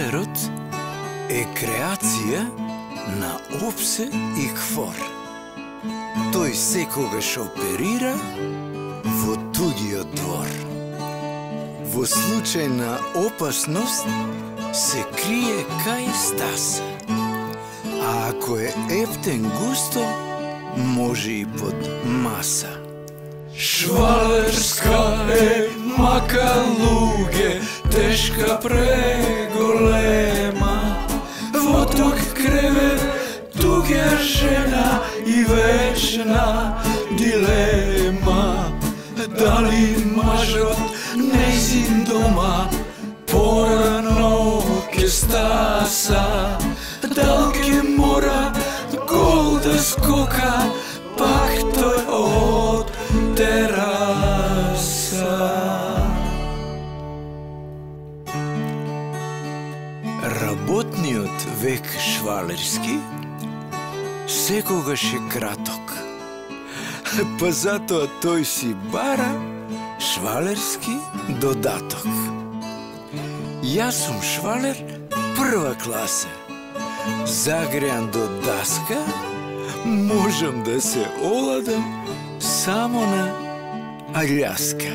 Швалерот е креација на Опсе и Квор. Тој секогаш оперира во туѓиот двор. Во случај на опасност се крие кај Стаса. А ако е ептен густо, може и под маса. Швалерска е мака луѓе, тешка преголема. Во тук кревет туѓа жена и вечна дилема. Дали мажот нејзин дома порано ке стаса? Дал ке мора гол да скока, пак тој од тераса? Работниот век швалерски секогаш е краток, па затоа тој си бара швалерски додаток. Јас сум швалер прва класа, загреан до даска, можам да се оладам само на Аљаска.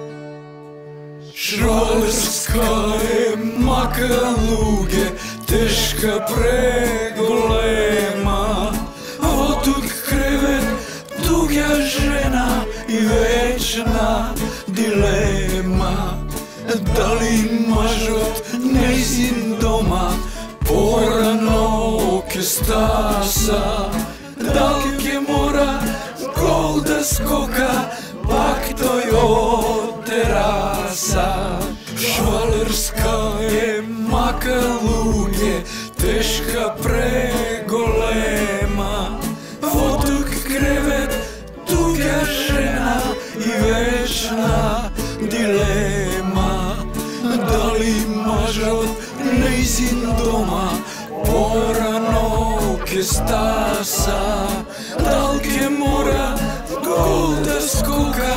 Швалерска е мака луѓе, тешка преголема. Во тук кревет туѓа жена и вечна дилема. Дали мажот нејзин дома порано ке стаса? Дал ке мора гол да скока, пак тој од тераса? Швалерска е мака луѓе, тешка преголема. Во тук кревет туѓа жена и вечна дилема. Дали мажот нејзин дома порано ке стаса? Дал ке мора гол да скока,